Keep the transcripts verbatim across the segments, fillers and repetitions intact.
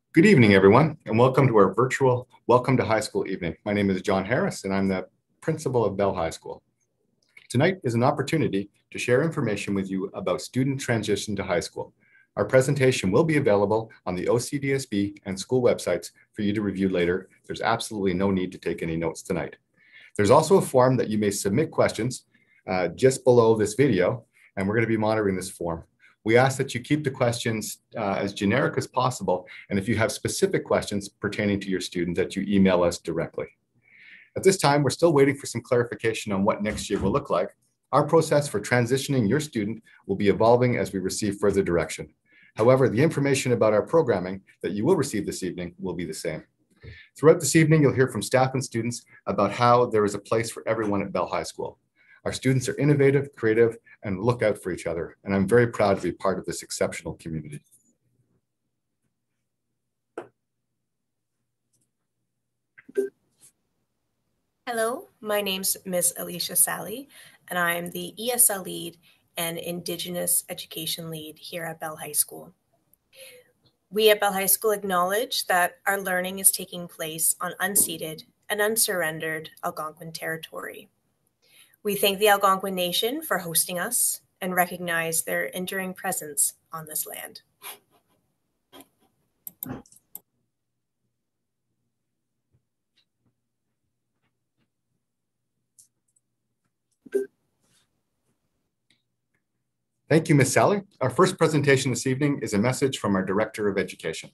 Good evening, everyone, and welcome to our virtual Welcome to High School evening. My name is John Harris, and I'm the principal of Bell High School. Tonight is an opportunity to share information with you about student transition to high school. Our presentation will be available on the O C D S B and school websites for you to review later. There's absolutely no need to take any notes tonight. There's also a form that you may submit questions uh, just below this video, and we're going to be monitoring this form. We ask that you keep the questions uh, as generic as possible, and if you have specific questions pertaining to your student, that you email us directly. At this time, we're still waiting for some clarification on what next year will look like. Our process for transitioning your student will be evolving as we receive further direction. However, the information about our programming that you will receive this evening will be the same. Throughout this evening, you'll hear from staff and students about how there is a place for everyone at Bell High School. Our students are innovative, creative, and look out for each other, and I'm very proud to be part of this exceptional community. Hello, my name's Miz Alicia Sally, and I'm the E S L lead and Indigenous Education lead here at Bell High School. We at Bell High School acknowledge that our learning is taking place on unceded and unsurrendered Algonquin territory. We thank the Algonquin Nation for hosting us and recognize their enduring presence on this land. Thank you, Miz Sally. Our first presentation this evening is a message from our Director of Education.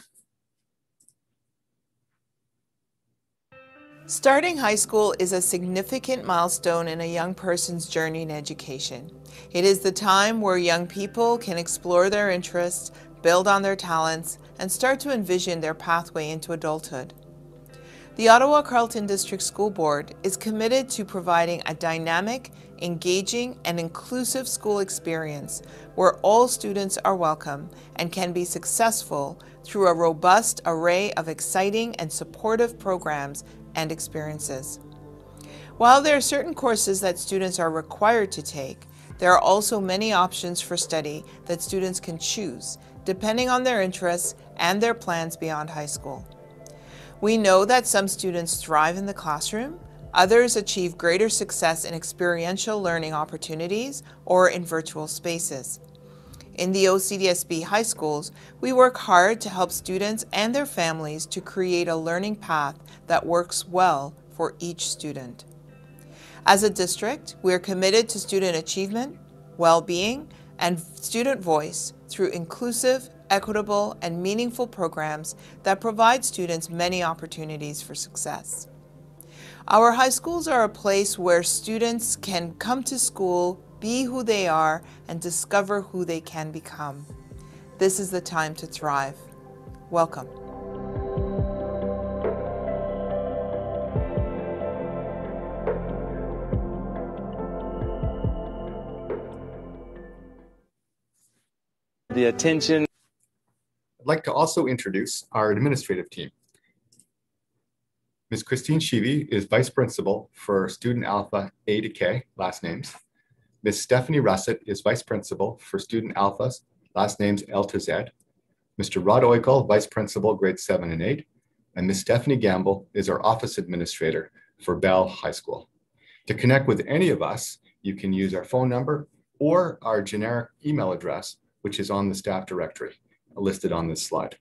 Starting high school is a significant milestone in a young person's journey in education. It is the time where young people can explore their interests, build on their talents, and start to envision their pathway into adulthood. The Ottawa Carleton District School Board is committed to providing a dynamic, engaging, and inclusive school experience where all students are welcome and can be successful through a robust array of exciting and supportive programs and experiences. While there are certain courses that students are required to take, there are also many options for study that students can choose, depending on their interests and their plans beyond high school. We know that some students thrive in the classroom, others achieve greater success in experiential learning opportunities or in virtual spaces. In the O C D S B high schools, we work hard to help students and their families to create a learning path that works well for each student. As a district, we are committed to student achievement, well-being, and student voice through inclusive, equitable, and meaningful programs that provide students many opportunities for success. Our high schools are a place where students can come to school, be who they are, and discover who they can become. This is the time to thrive. Welcome. The attention. I'd like to also introduce our administrative team. Miz Christine Sheevy is Vice Principal for Student Alpha A to K, last names. Miz Stephanie Russett is Vice Principal for Student Alphas, last names L to Z. Mister Rod Oikel, Vice Principal, grades seven and eight. And Miz Stephanie Gamble is our Office Administrator for Bell High School. To connect with any of us, you can use our phone number or our generic email address, which is on the staff directory, listed on this slide.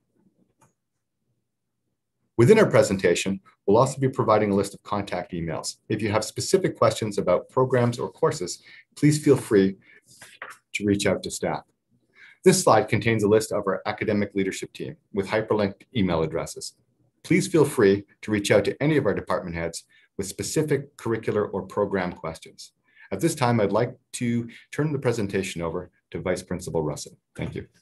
Within our presentation, we'll also be providing a list of contact emails. If you have specific questions about programs or courses, please feel free to reach out to staff. This slide contains a list of our academic leadership team with hyperlinked email addresses. Please feel free to reach out to any of our department heads with specific curricular or program questions. At this time, I'd like to turn the presentation over to Vice Principal Russett. Thank you.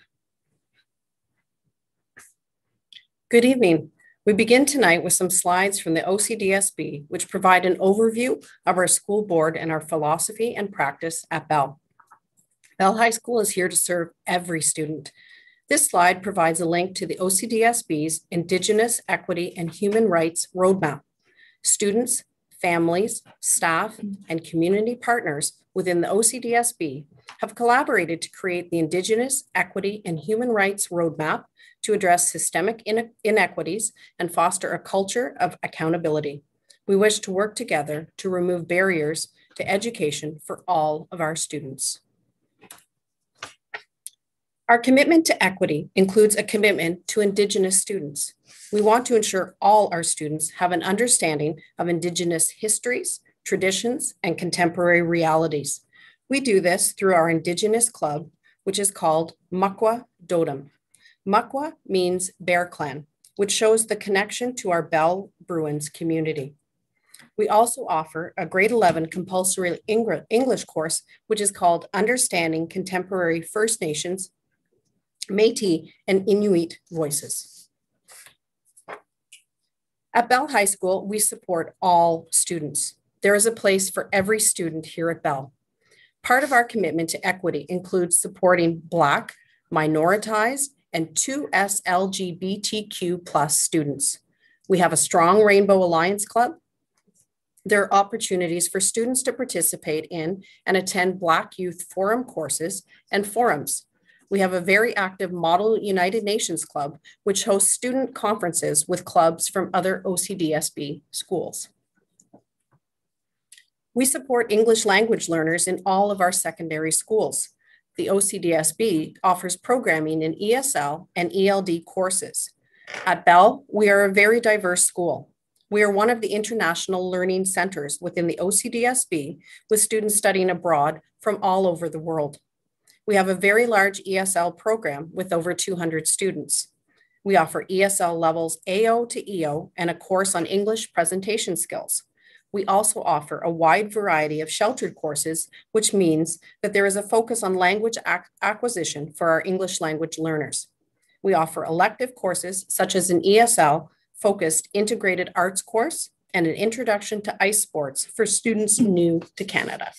Good evening. We begin tonight with some slides from the O C D S B, which provide an overview of our school board and our philosophy and practice at Bell. Bell High School is here to serve every student. This slide provides a link to the O C D S B's Indigenous Equity and Human Rights Roadmap. Students, families, staff, and community partners within the O C D S B have collaborated to create the Indigenous Equity and Human Rights Roadmap to address systemic inequities and foster a culture of accountability. We wish to work together to remove barriers to education for all of our students. Our commitment to equity includes a commitment to Indigenous students. We want to ensure all our students have an understanding of Indigenous histories, traditions, and contemporary realities. We do this through our Indigenous club, which is called Makwa Dodom. Makwa means Bear Clan, which shows the connection to our Bell Bruins community. We also offer a grade eleven compulsory English course, which is called Understanding Contemporary First Nations, Métis, and Inuit Voices. At Bell High School, we support all students. There is a place for every student here at Bell. Part of our commitment to equity includes supporting Black, minoritized, and two S L G B T Q plus students. We have a strong Rainbow Alliance Club. There are opportunities for students to participate in and attend Black Youth Forum courses and forums. We have a very active Model United Nations Club, which hosts student conferences with clubs from other O C D S B schools. We support English language learners in all of our secondary schools. The O C D S B offers programming in E S L and E L D courses. At Bell, we are a very diverse school. We are one of the international learning centers within the O C D S B, with students studying abroad from all over the world. We have a very large E S L program with over two hundred students. We offer E S L levels A O to E O and a course on English presentation skills. We also offer a wide variety of sheltered courses, which means that there is a focus on language ac- acquisition for our English language learners. We offer elective courses such as an E S L focused integrated arts course and an introduction to ice sports for students new to Canada.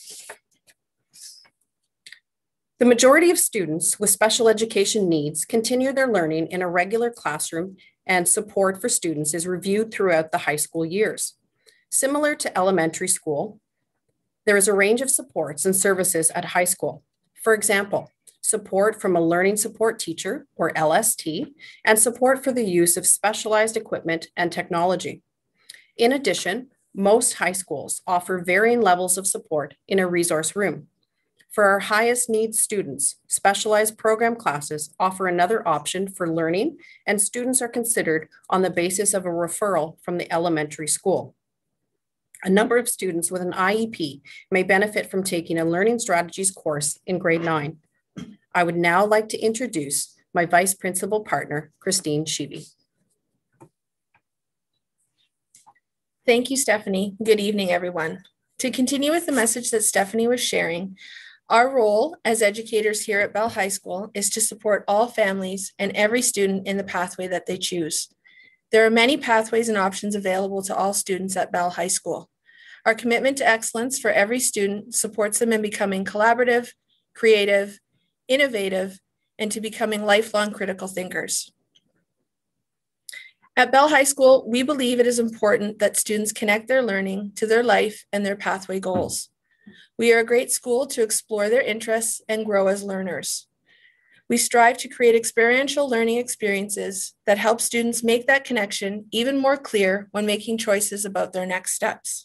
The majority of students with special education needs continue their learning in a regular classroom, and support for students is reviewed throughout the high school years. Similar to elementary school, there is a range of supports and services at high school. For example, support from a learning support teacher, or L S T, and support for the use of specialized equipment and technology. In addition, most high schools offer varying levels of support in a resource room. For our highest needs students, specialized program classes offer another option for learning, and students are considered on the basis of a referral from the elementary school. A number of students with an I E P may benefit from taking a learning strategies course in grade nine. I would now like to introduce my vice principal partner, Christine Sheevy. Thank you, Stephanie. Good evening, everyone. To continue with the message that Stephanie was sharing, our role as educators here at Bell High School is to support all families and every student in the pathway that they choose. There are many pathways and options available to all students at Bell High School. Our commitment to excellence for every student supports them in becoming collaborative, creative, innovative, and to becoming lifelong critical thinkers. At Bell High School, we believe it is important that students connect their learning to their life and their pathway goals. We are a great school to explore their interests and grow as learners. We strive to create experiential learning experiences that help students make that connection even more clear when making choices about their next steps.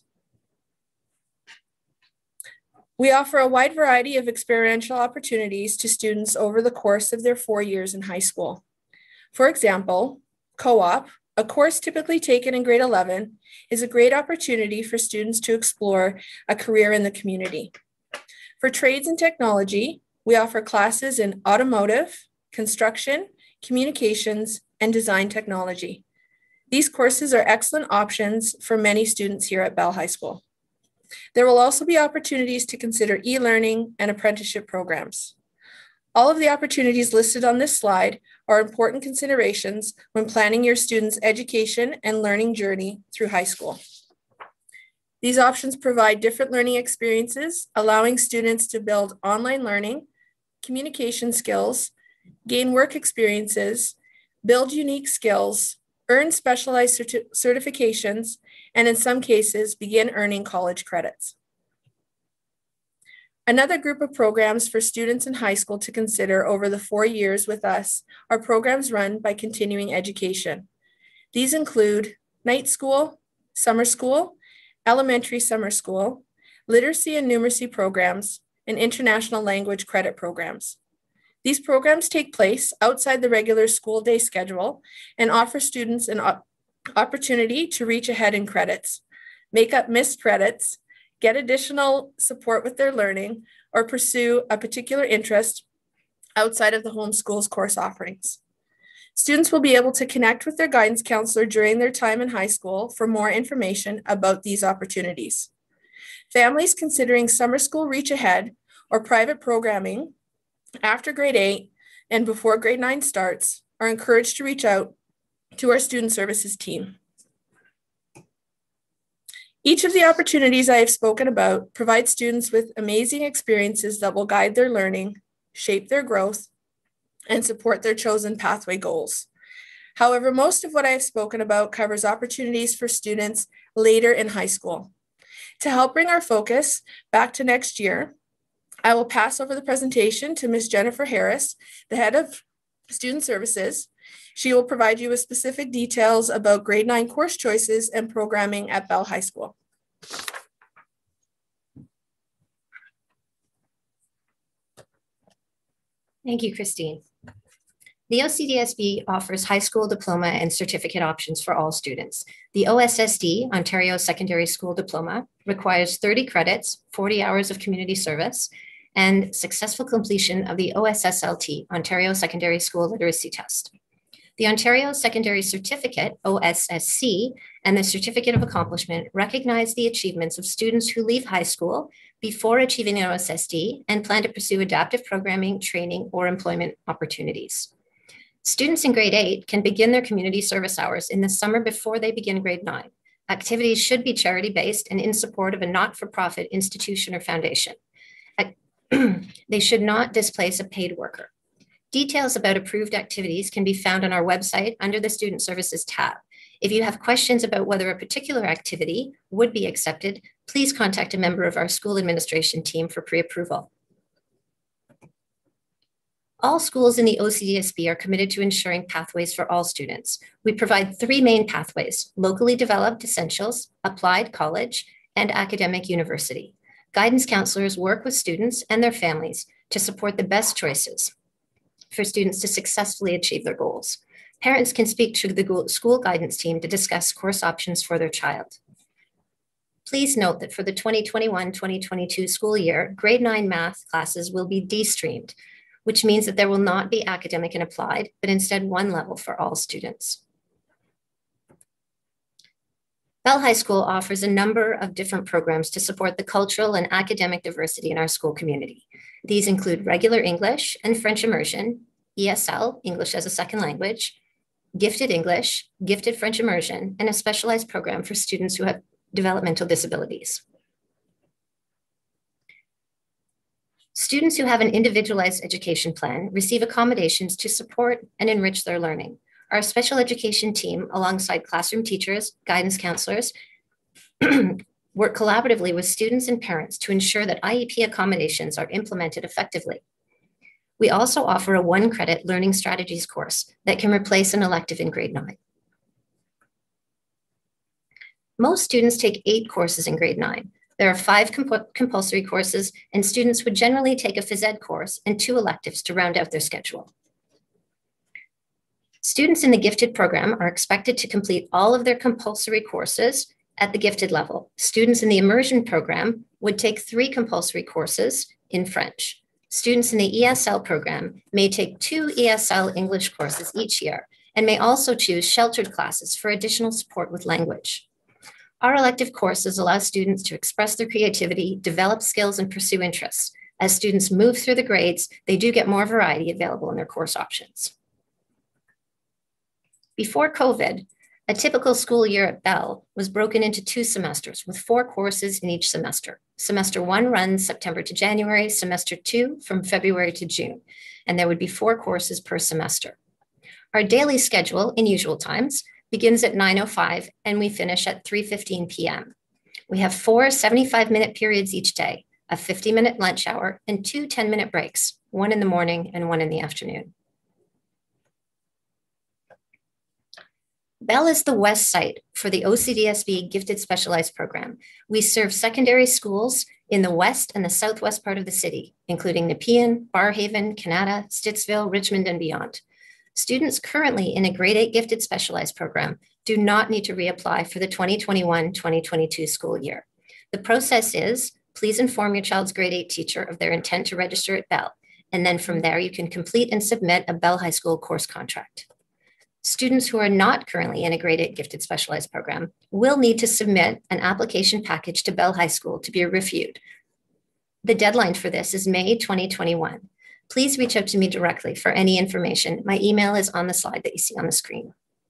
We offer a wide variety of experiential opportunities to students over the course of their four years in high school. For example, co-op, a course typically taken in grade eleven, is a great opportunity for students to explore a career in the community. For trades and technology, we offer classes in automotive, construction, communications, and design technology. These courses are excellent options for many students here at Bell High School. There will also be opportunities to consider e-learning and apprenticeship programs. All of the opportunities listed on this slide are important considerations when planning your students' education and learning journey through high school. These options provide different learning experiences, allowing students to build online learning, communication skills, gain work experiences, build unique skills, earn specialized certi- certifications, and in some cases, begin earning college credits. Another group of programs for students in high school to consider over the four years with us are programs run by Continuing Education. These include night school, summer school, elementary summer school, literacy and numeracy programs, and international language credit programs. These programs take place outside the regular school day schedule and offer students an op- opportunity to reach ahead in credits, make up missed credits, get additional support with their learning, or pursue a particular interest outside of the homeschool's course offerings. Students will be able to connect with their guidance counselor during their time in high school for more information about these opportunities. Families considering summer school reach ahead or private programming after grade eight and before grade nine starts are encouraged to reach out to our student services team. Each of the opportunities I have spoken about provide students with amazing experiences that will guide their learning, shape their growth, and support their chosen pathway goals. However, most of what I have spoken about covers opportunities for students later in high school. To help bring our focus back to next year, I will pass over the presentation to Miz Jennifer Harris, the head of Student Services. She will provide you with specific details about grade nine course choices and programming at Bell High School. Thank you, Christine. The O C D S B offers high school diploma and certificate options for all students. The O S S D, Ontario Secondary School Diploma, requires thirty credits, forty hours of community service, and successful completion of the O S S L T, Ontario Secondary School Literacy Test. The Ontario Secondary Certificate, O S S C, and the Certificate of Accomplishment recognize the achievements of students who leave high school before achieving an O S S D and plan to pursue adaptive programming, training, or employment opportunities. Students in grade eight can begin their community service hours in the summer before they begin grade nine. Activities should be charity-based and in support of a not-for-profit institution or foundation. They should not displace a paid worker. Details about approved activities can be found on our website under the Student Services tab. If you have questions about whether a particular activity would be accepted, please contact a member of our school administration team for pre-approval. All schools in the O C D S B are committed to ensuring pathways for all students. We provide three main pathways: locally developed essentials, applied college, and academic university. Guidance counselors work with students and their families to support the best choices for students to successfully achieve their goals. Parents can speak to the school guidance team to discuss course options for their child. Please note that for the twenty twenty-one twenty twenty-two school year, grade nine math classes will be de-streamed, which means that there will not be academic and applied, but instead one level for all students. Bell High School offers a number of different programs to support the cultural and academic diversity in our school community. These include regular English and French immersion, E S L, English as a second language, gifted English, gifted French immersion, and a specialized program for students who have developmental disabilities. Students who have an individualized education plan receive accommodations to support and enrich their learning. Our special education team, alongside classroom teachers, guidance counselors, work collaboratively with students and parents to ensure that I E P accommodations are implemented effectively. We also offer a one-credit learning strategies course that can replace an elective in grade nine. Most students take eight courses in grade nine. There are five comp- compulsory courses, and students would generally take a phys ed course and two electives to round out their schedule. Students in the gifted program are expected to complete all of their compulsory courses at the gifted level. Students in the immersion program would take three compulsory courses in French. Students in the E S L program may take two E S L English courses each year and may also choose sheltered classes for additional support with language. Our elective courses allow students to express their creativity, develop skills, and pursue interests. As students move through the grades, they do get more variety available in their course options. Before COVID, a typical school year at Bell was broken into two semesters with four courses in each semester. Semester one runs September to January, semester two from February to June, and there would be four courses per semester. Our daily schedule in usual times begins at nine oh five and we finish at three fifteen p m We have four seventy-five minute periods each day. a fifty minute lunch hour, and two ten minute breaks, one in the morning and one in the afternoon. Bell is the west site for the O C D S B Gifted Specialized Program. We serve secondary schools in the west and the southwest part of the city, including Nepean, Barrhaven, Canada, Stittsville, Richmond, and beyond. Students currently in a grade eight Gifted Specialized Program do not need to reapply for the twenty twenty-one twenty twenty-two school year. The process is, please inform your child's grade eight teacher of their intent to register at Bell, and then from there you can complete and submit a Bell High School course contract. Students who are not currently in a grade eight Gifted Specialized Program will need to submit an application package to Bell High School to be reviewed. The deadline for this is May twenty twenty-one. Please reach out to me directly for any information. My email is on the slide that you see on the screen.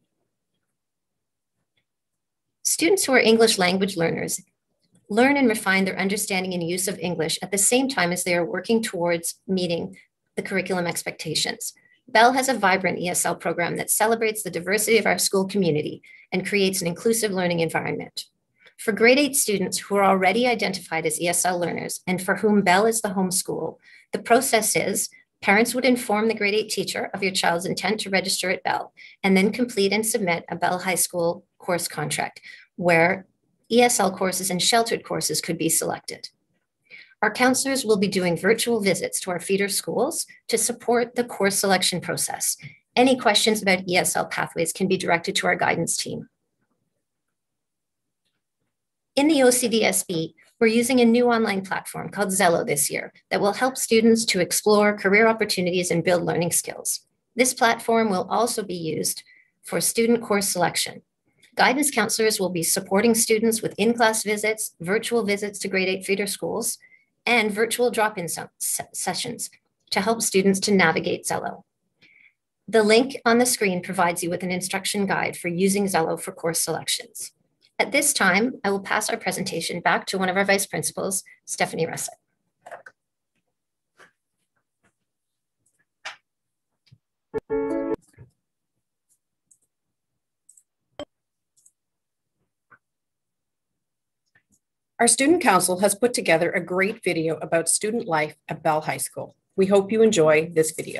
Students who are English language learners learn and refine their understanding and use of English at the same time as they are working towards meeting the curriculum expectations. Bell has a vibrant E S L program that celebrates the diversity of our school community and creates an inclusive learning environment. For grade eight students who are already identified as E S L learners and for whom Bell is the home school, the process is parents would inform the grade eight teacher of your child's intent to register at Bell and then complete and submit a Bell High School course contract where E S L courses and sheltered courses could be selected. Our counselors will be doing virtual visits to our feeder schools to support the course selection process. Any questions about E S L pathways can be directed to our guidance team. In the O C D S B, we're using a new online platform called Zello this year that will help students to explore career opportunities and build learning skills. This platform will also be used for student course selection. Guidance counselors will be supporting students with in-class visits, virtual visits to grade eight feeder schools, and virtual drop-in sessions to help students to navigate Zello. The link on the screen provides you with an instruction guide for using Zello for course selections. At this time, I will pass our presentation back to one of our vice principals, Stephanie Russett. Our Student Council has put together a great video about student life at Bell High School. We hope you enjoy this video.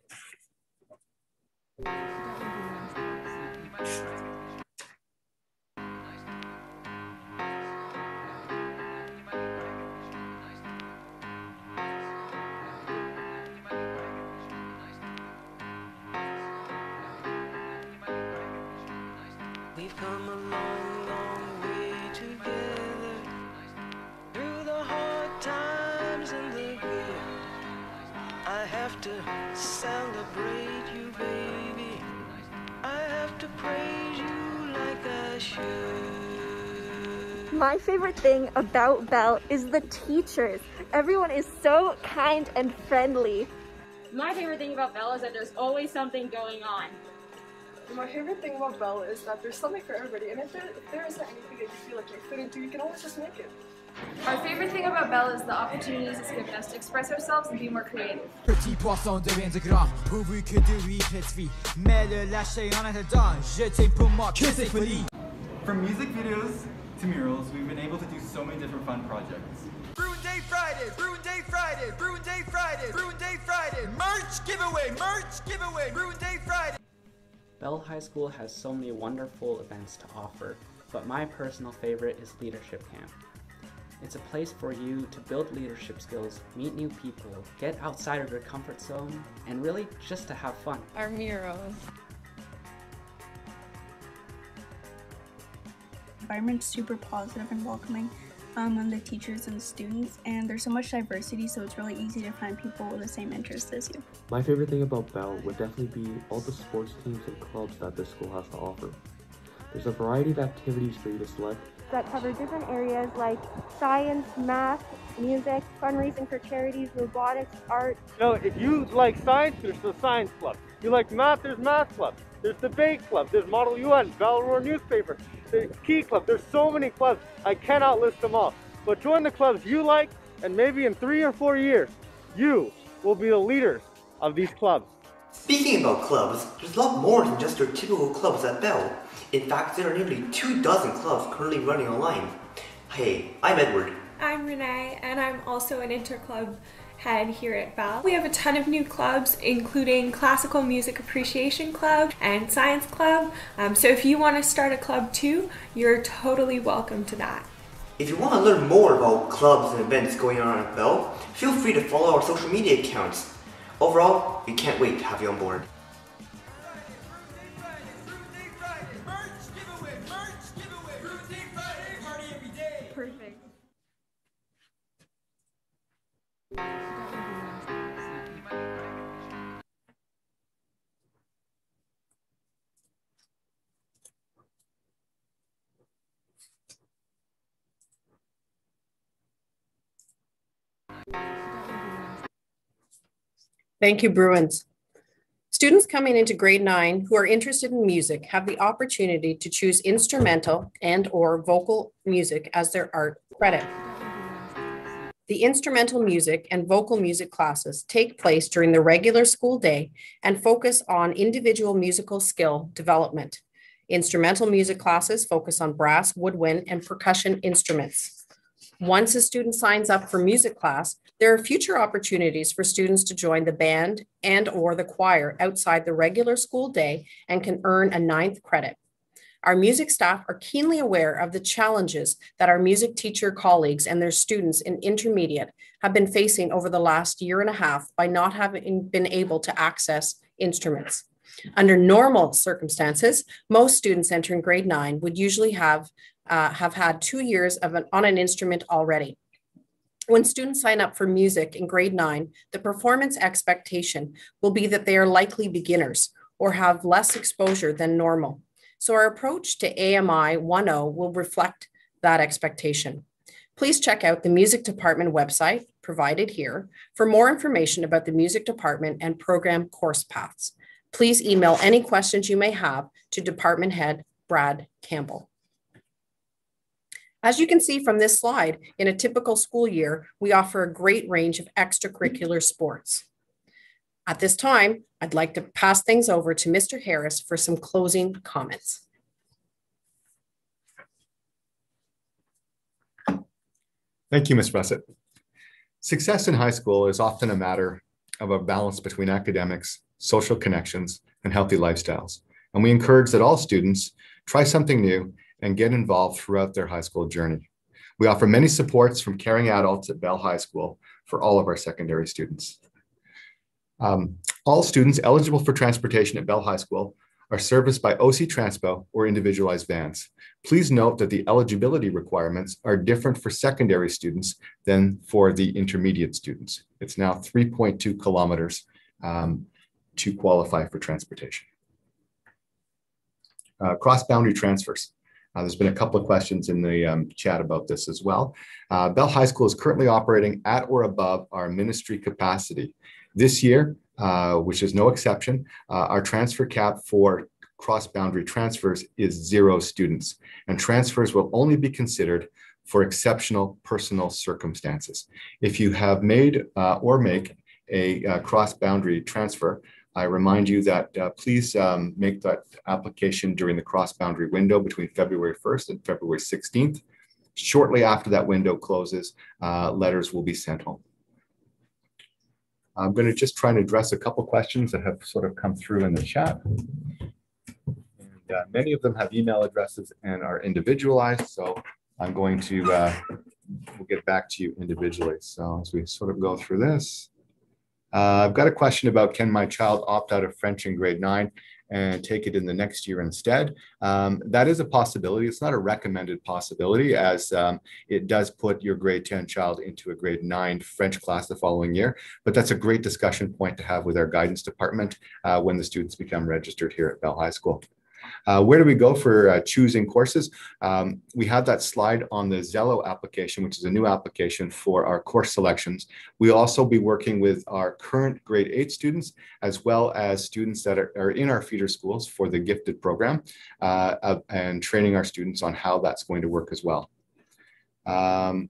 We've come a long, long way together, through the hard times and the good. I have to celebrate you, baby. I have to praise you like I should. My favorite thing about Bell is the teachers. Everyone is so kind and friendly. My favorite thing about Bell is that there's always something going on. My favorite thing about Bell is that there's something for everybody, and if there, if there isn't anything that you feel like you fit into, you can always just make it. Our favorite thing about Bell is the opportunities it's given us to express ourselves and be more creative. Petit poisson deviens grand, pourvu que de lui pétrit. Mais le lâcher en attendant, je t'ai pour moi que c'est folie. From music videos to murals, we've been able to do so many different fun projects. Bruin Day Friday, Bruin Day Friday, Bruin Day Friday, Bruin Day Friday, merch giveaway, merch giveaway, Bruin Day Friday. Bell High School has so many wonderful events to offer, but my personal favorite is Leadership Camp. It's a place for you to build leadership skills, meet new people, get outside of your comfort zone, and really just to have fun. Our murals. Environment's super positive and welcoming um, on the teachers and students, and there's so much diversity, so it's really easy to find people with the same interests as you. My favorite thing about Bell would definitely be all the sports teams and clubs that this school has to offer. There's a variety of activities for you to select that cover different areas like science, math, music, fundraising for charities, robotics, art. You know, if you like science, there's the science club. You like math, there's math club. There's debate club, there's Model U N, Bell Aurora newspaper, there's Key Club. There's so many clubs, I cannot list them all. But join the clubs you like, and maybe in three or four years, you will be the leaders of these clubs. Speaking about clubs, there's a lot more than just your typical clubs at Bell. In fact, there are nearly two dozen clubs currently running online. Hey, I'm Edward. I'm Renee, and I'm also an interclub head here at Bell. We have a ton of new clubs, including Classical Music Appreciation Club and Science Club. Um, so if you want to start a club too, you're totally welcome to that. If you want to learn more about clubs and events going on at Bell, feel free to follow our social media accounts. Overall, we can't wait to have you on board. Perfect. Thank you, Bruins. Students coming into grade nine who are interested in music have the opportunity to choose instrumental and or vocal music as their art credit. The instrumental music and vocal music classes take place during the regular school day and focus on individual musical skill development. Instrumental music classes focus on brass, woodwind, and percussion instruments. Once a student signs up for music class, there are future opportunities for students to join the band and or the choir outside the regular school day and can earn a ninth credit. Our music staff are keenly aware of the challenges that our music teacher colleagues and their students in intermediate have been facing over the last year and a half by not having been able to access instruments. Under normal circumstances, most students entering grade nine would usually have, uh, have had two years of an, on an instrument already. When students sign up for music in grade nine, the performance expectation will be that they are likely beginners or have less exposure than normal. So our approach to A M I one oh will reflect that expectation. Please check out the music department website provided here for more information about the music department and program course paths. Please email any questions you may have to Department Head Brad Campbell. As you can see from this slide, in a typical school year, we offer a great range of extracurricular sports. At this time, I'd like to pass things over to Mister Harris for some closing comments. Thank you, Miz Russett. Success in high school is often a matter of a balance between academics, social connections, and healthy lifestyles. And we encourage that all students try something new and get involved throughout their high school journey. We offer many supports from caring adults at Bell High School for all of our secondary students. Um, all students eligible for transportation at Bell High School are serviced by O C Transpo or individualized vans. Please note that the eligibility requirements are different for secondary students than for the intermediate students. It's now three point two kilometers um, to qualify for transportation. Uh, cross-boundary transfers. Uh, there's been a couple of questions in the um, chat about this as well. Uh, Bell High School is currently operating at or above our ministry capacity. This year, uh, which is no exception, uh, our transfer cap for cross-boundary transfers is zero students, and transfers will only be considered for exceptional personal circumstances. If you have made uh, or make a uh, cross-boundary transfer, I remind you that uh, please um, make that application during the cross-boundary window between February first and February sixteenth. Shortly after that window closes, uh, letters will be sent home. I'm going to just try and address a couple questions that have sort of come through in the chat. And, uh, many of them have email addresses and are individualized, so I'm going to uh, we'll get back to you individually. So as we sort of go through this. Uh, I've got a question about, can my child opt out of French in grade nine and take it in the next year instead? Um, that is a possibility. It's not a recommended possibility, as um, it does put your grade ten child into a grade nine French class the following year. But that's a great discussion point to have with our guidance department uh, when the students become registered here at Bell High School. Uh, where do we go for uh, choosing courses? Um, we have that slide on the Zello application, which is a new application for our course selections. We'll also be working with our current grade eight students, as well as students that are, are in our feeder schools for the gifted program, uh, uh, and training our students on how that's going to work as well. Um,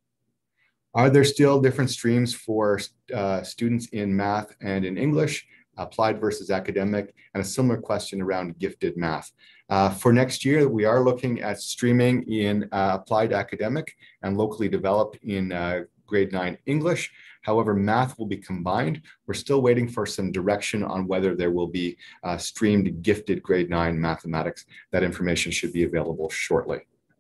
Are there still different streams for uh, students in math and in English? applied versus academic, and a similar question around gifted math. Uh, for next year, we are looking at streaming in uh, applied academic and locally developed in uh, grade nine English. However, math will be combined. We're still waiting for some direction on whether there will be uh, streamed gifted grade nine mathematics. That information should be available shortly.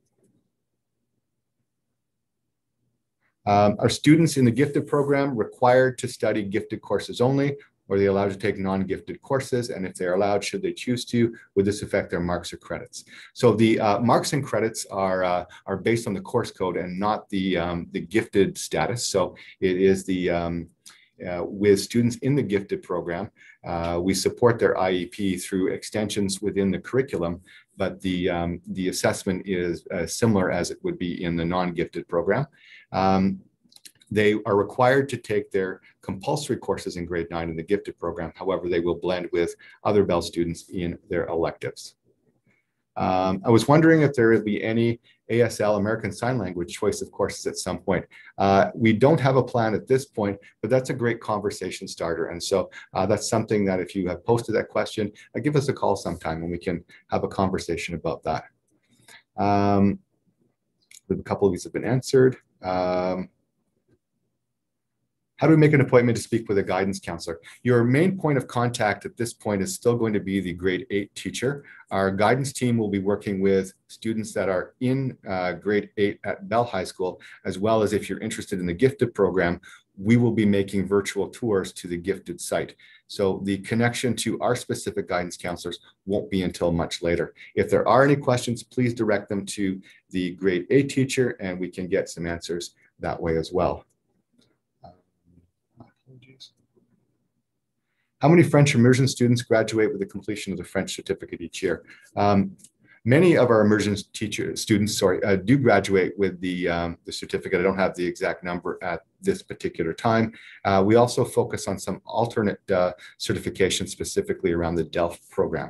Um, are students in the gifted program required to study gifted courses only, or are they allowed to take non-gifted courses? And if they're allowed, should they choose to, would this affect their marks or credits? So the uh, marks and credits are, uh, are based on the course code and not the, um, the gifted status. So it is the, um, uh, with students in the gifted program, uh, we support their I E P through extensions within the curriculum, but the, um, the assessment is uh, similar as it would be in the non-gifted program. Um, They are required to take their compulsory courses in grade nine in the gifted program. However, they will blend with other Bell students in their electives. Um, I was wondering if there would be any A S L, American Sign Language, choice of courses at some point. Uh, we don't have a plan at this point, but that's a great conversation starter. And so uh, that's something that if you have posted that question, uh, give us a call sometime and we can have a conversation about that. Um, a couple of these have been answered. Um, How do we make an appointment to speak with a guidance counselor? Your main point of contact at this point is still going to be the grade eight teacher. Our guidance team will be working with students that are in uh, grade eight at Bell High School, as well as if you're interested in the gifted program, we will be making virtual tours to the gifted site. So the connection to our specific guidance counselors won't be until much later. If there are any questions, please direct them to the grade eight teacher and we can get some answers that way as well. How many French immersion students graduate with the completion of the French certificate each year? Um, many of our immersion teacher students, sorry, uh, do graduate with the, um, the certificate. I don't have the exact number at this particular time. Uh, we also focus on some alternate uh, certifications specifically around the DELF program.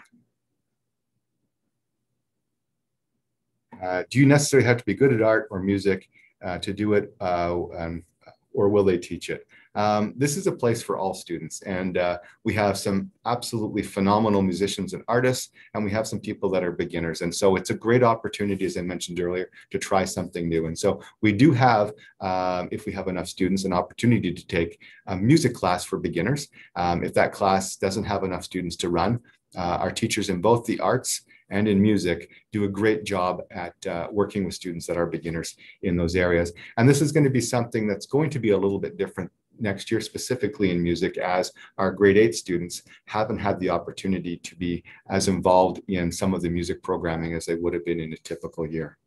Uh, do you necessarily have to be good at art or music uh, to do it, uh, um, or will they teach it? Um, this is a place for all students, and uh, we have some absolutely phenomenal musicians and artists, and we have some people that are beginners. And so it's a great opportunity, as I mentioned earlier, to try something new. And so we do have, um, if we have enough students, an opportunity to take a music class for beginners. Um, if that class doesn't have enough students to run, uh, our teachers in both the arts and in music do a great job at uh, working with students that are beginners in those areas. And this is going to be something that's going to be a little bit different next year, specifically in music, as our grade eight students haven't had the opportunity to be as involved in some of the music programming as they would have been in a typical year.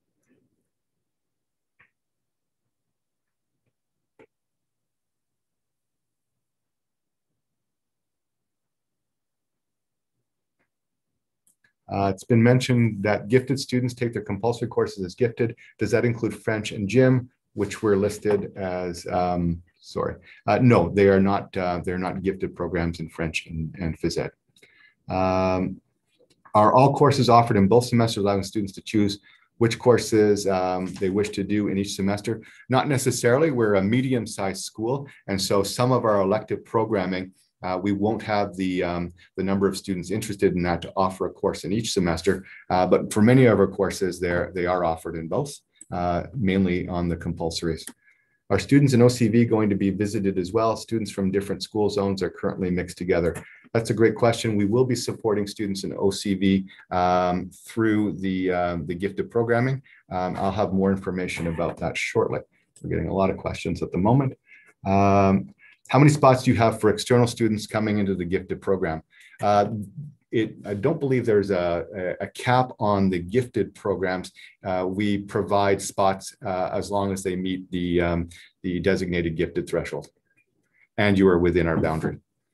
Uh, it's been mentioned that gifted students take their compulsory courses as gifted. Does that include French and gym, which were listed as, um, sorry, uh, no, they are not, uh, they're not gifted programs in French and, and phys ed. Um, are all courses offered in both semesters, allowing students to choose which courses um, they wish to do in each semester? Not necessarily. We're a medium-sized school, and so some of our elective programming, Uh, we won't have the, um, the number of students interested in that to offer a course in each semester, uh, but for many of our courses, they're, they are offered in both, uh, mainly on the compulsories. Are students in O C V going to be visited as well? Students from different school zones are currently mixed together. That's a great question. We will be supporting students in O C V um, through the, um, the gifted programming. Um, I'll have more information about that shortly. We're getting a lot of questions at the moment. Um, How many spots do you have for external students coming into the gifted program? Uh, it, I don't believe there's a, a, a cap on the gifted programs. Uh, we provide spots uh, as long as they meet the, um, the designated gifted threshold, and you are within our boundary.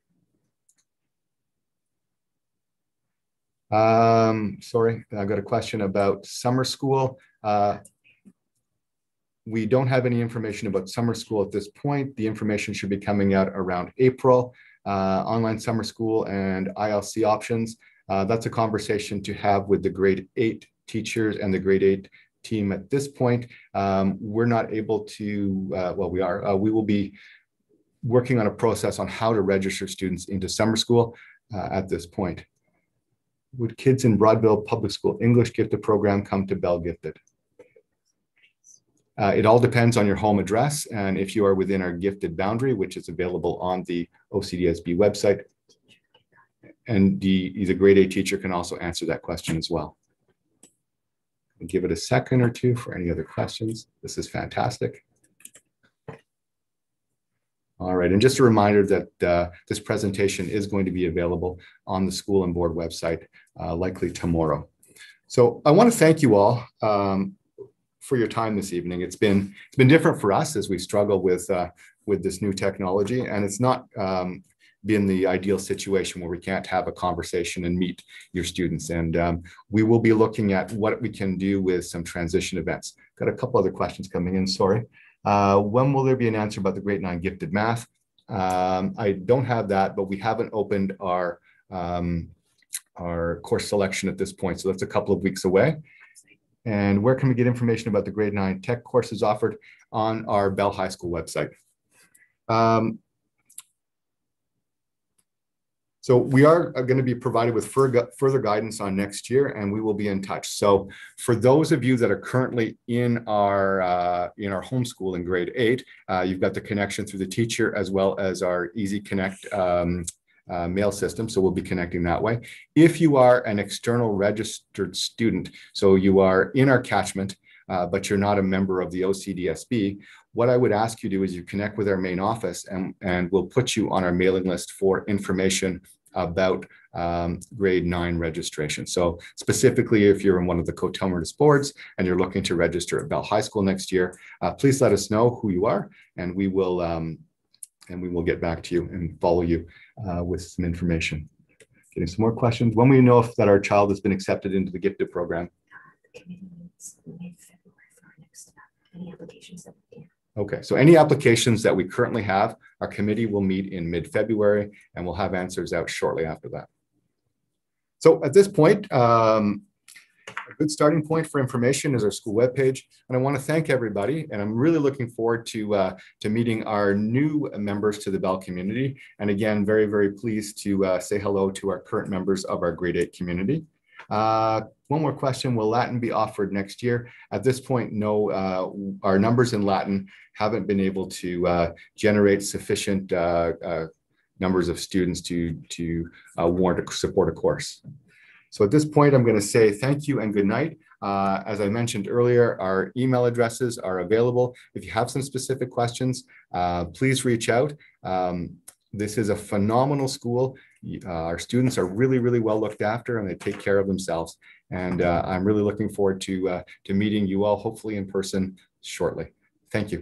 Um, sorry, I've got a question about summer school. Uh, We don't have any information about summer school at this point. The information should be coming out around April. Uh, online summer school and I L C options. Uh, that's a conversation to have with the grade eight teachers and the grade eight team at this point. Um, we're not able to, uh, well, we are, uh, we will be working on a process on how to register students into summer school uh, at this point. Would kids in Broadville Public School English Gifted program come to Bell Gifted? Uh, it all depends on your home address and if you are within our gifted boundary, which is available on the O C D S B website. And the, the grade eight teacher can also answer that question as well. I'll give it a second or two for any other questions. This is fantastic. All right, and just a reminder that uh, this presentation is going to be available on the school and board website, uh, likely tomorrow. So I want to thank you all um, for your time this evening. It's been it's been different for us as we struggle with uh, with this new technology, and it's not um, been the ideal situation where we can't have a conversation and meet your students. And um, we will be looking at what we can do with some transition events. Got a couple other questions coming in. Sorry. Uh, when will there be an answer about the grade nine gifted math? Um, I don't have that, but we haven't opened our, um, our course selection at this point. So that's a couple of weeks away. And where can we get information about the grade nine tech courses offered? On our Bell High School website. Um, So we are going to be provided with further guidance on next year, and we will be in touch. So for those of you that are currently in our uh, in our homeschool in grade eight, uh, you've got the connection through the teacher as well as our Easy Connect um, uh, mail system. So we'll be connecting that way. If you are an external registered student, so you are in our catchment, uh, but you're not a member of the O C D S B, what I would ask you to do is you connect with our main office, and, and we'll put you on our mailing list for information about um, grade nine registration. So specifically, if you're in one of the coterminous boards and you're looking to register at Bell High School next year, uh, please let us know who you are, and we will um, and we will get back to you and follow you uh, with some information. Getting some more questions. When will you know if that our child has been accepted into the gifted program? Any applications that we can. Okay, so any applications that we currently have, our committee will meet in mid-February, and we'll have answers out shortly after that. So at this point, um, a good starting point for information is our school webpage. And I want to thank everybody, and I'm really looking forward to, uh, to meeting our new members to the Bell community. And again, very, very pleased to uh, say hello to our current members of our grade eight community. Uh, one more question, will Latin be offered next year? At this point, no, uh, our numbers in Latin haven't been able to uh, generate sufficient uh, uh, numbers of students to, to uh, warrant to support a course. So at this point, I'm going to say thank you and good night. Uh, as I mentioned earlier, our email addresses are available. If you have some specific questions, uh, please reach out. Um, this is a phenomenal school. Uh, our students are really, really well looked after, and they take care of themselves. And uh, I'm really looking forward to, uh, to meeting you all, hopefully in person shortly. Thank you.